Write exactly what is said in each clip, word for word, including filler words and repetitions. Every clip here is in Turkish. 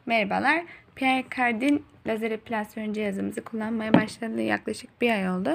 Merhabalar. Pierre Cardin lazer epilasyon cihazımızı kullanmaya başladığı yaklaşık bir ay oldu.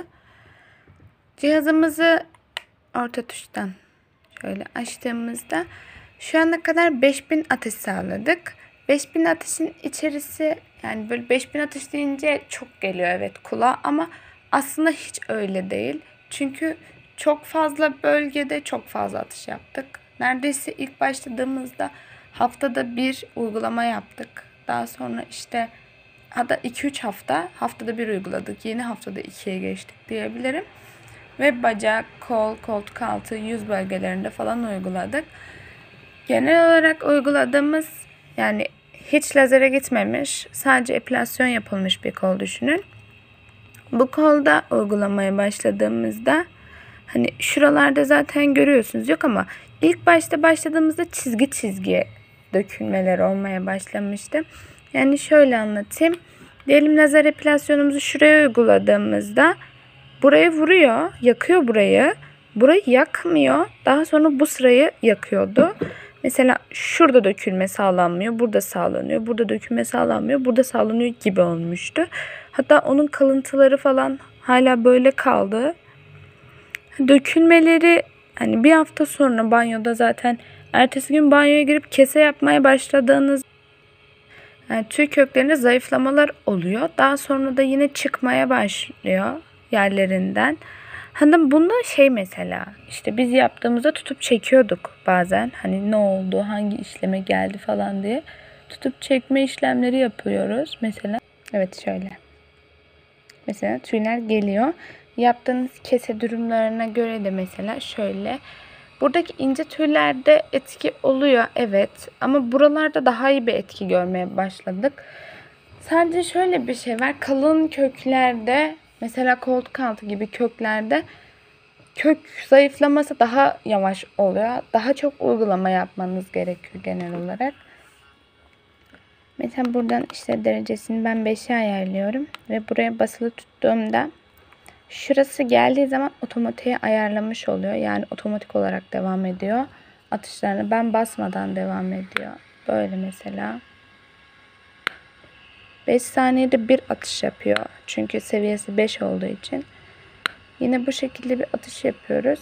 Cihazımızı orta tuştan şöyle açtığımızda şu ana kadar beş bin atış sağladık. beş bin atışın içerisi, yani böyle beş bin atış deyince çok geliyor evet kulağa, ama aslında hiç öyle değil. Çünkü çok fazla bölgede çok fazla atış yaptık. Neredeyse ilk başladığımızda haftada bir uygulama yaptık. Daha sonra işte hatta iki üç hafta haftada bir uyguladık. Yeni haftada ikiye geçtik diyebilirim. Ve bacak, kol, koltuk altı, yüz bölgelerinde falan uyguladık. Genel olarak uyguladığımız, yani hiç lazere gitmemiş, sadece epilasyon yapılmış bir kol düşünün. Bu kolda uygulamaya başladığımızda hani şuralarda zaten görüyorsunuz, yok ama ilk başta başladığımızda çizgi çizgiye dökülmeler olmaya başlamıştı. Yani şöyle anlatayım. Diyelim lazer epilasyonumuzu şuraya uyguladığımızda burayı vuruyor, yakıyor burayı. Burayı yakmıyor. Daha sonra bu sırayı yakıyordu. Mesela şurada dökülme sağlanmıyor, burada sağlanıyor. Burada dökülme sağlanmıyor, burada sağlanıyor gibi olmuştu. Hatta onun kalıntıları falan hala böyle kaldı. Dökülmeleri hani bir hafta sonra banyoda, zaten ertesi gün banyoya girip kese yapmaya başladığınız yani tüy köklerinde zayıflamalar oluyor. Daha sonra da yine çıkmaya başlıyor yerlerinden. Hani bunda şey, mesela işte biz yaptığımızda tutup çekiyorduk bazen. Hani ne oldu, hangi işleme geldi falan diye. Tutup çekme işlemleri yapıyoruz mesela. Evet şöyle. Mesela tüyler geliyor. Yaptığınız kese durumlarına göre de mesela şöyle. Buradaki ince tüylerde etki oluyor evet, ama buralarda daha iyi bir etki görmeye başladık. Sadece şöyle bir şey var. Kalın köklerde, mesela koltuk altı gibi köklerde kök zayıflaması daha yavaş oluyor. Daha çok uygulama yapmanız gerekiyor genel olarak. Mesela buradan işte derecesini ben beşe ayarlıyorum ve buraya basılı tuttuğumda şurası geldiği zaman otomatiğe ayarlamış oluyor. Yani otomatik olarak devam ediyor. Atışlarını ben basmadan devam ediyor. Böyle mesela. beş saniyede bir atış yapıyor. Çünkü seviyesi beş olduğu için. Yine bu şekilde bir atış yapıyoruz.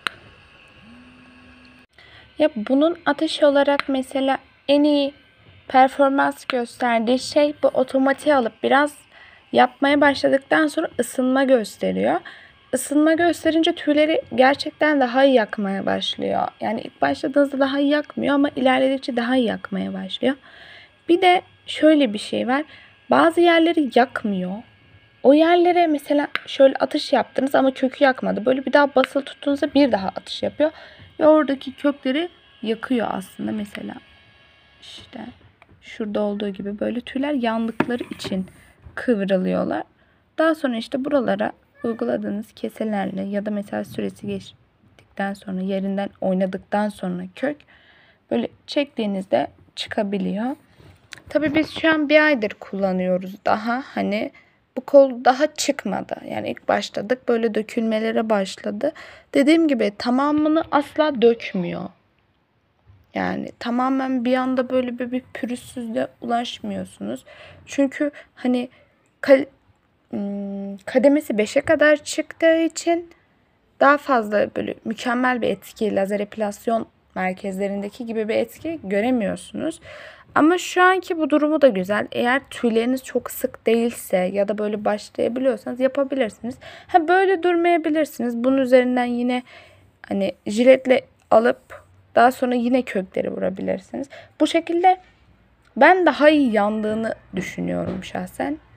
Ya bunun atış olarak mesela en iyi performans gösterdiği şey bu otomatiğe alıp biraz yapmaya başladıktan sonra ısınma gösteriyor. Isınma gösterince tüyleri gerçekten daha iyi yakmaya başlıyor. Yani ilk başladığınızda daha iyi yakmıyor ama ilerledikçe daha iyi yakmaya başlıyor. Bir de şöyle bir şey var. Bazı yerleri yakmıyor. O yerlere mesela şöyle atış yaptınız ama kökü yakmadı. Böyle bir daha basılı tuttuğunuzda bir daha atış yapıyor. Ve oradaki kökleri yakıyor aslında mesela. İşte şurada olduğu gibi böyle tüyler yandıkları için kıvrılıyorlar. Daha sonra işte buralara uyguladığınız keselerle ya da mesela süresi geçtikten sonra, yerinden oynadıktan sonra kök böyle çektiğinizde çıkabiliyor. Tabii biz şu an bir aydır kullanıyoruz daha. Hani bu kol daha çıkmadı. Yani ilk başladık, böyle dökülmelere başladı. Dediğim gibi tamamını asla dökmüyor. Yani tamamen bir anda böyle bir, bir pürüzsüzlüğe ulaşmıyorsunuz. Çünkü hani kal- kademesi beşe kadar çıktığı için daha fazla böyle mükemmel bir etki, lazer epilasyon merkezlerindeki gibi bir etki göremiyorsunuz. Ama şu anki bu durumu da güzel. Eğer tüyleriniz çok sık değilse ya da böyle başlayabiliyorsanız yapabilirsiniz. Ha böyle durmayabilirsiniz. Bunun üzerinden yine hani jiletle alıp daha sonra yine kökleri vurabilirsiniz. Bu şekilde ben daha iyi yandığını düşünüyorum şahsen.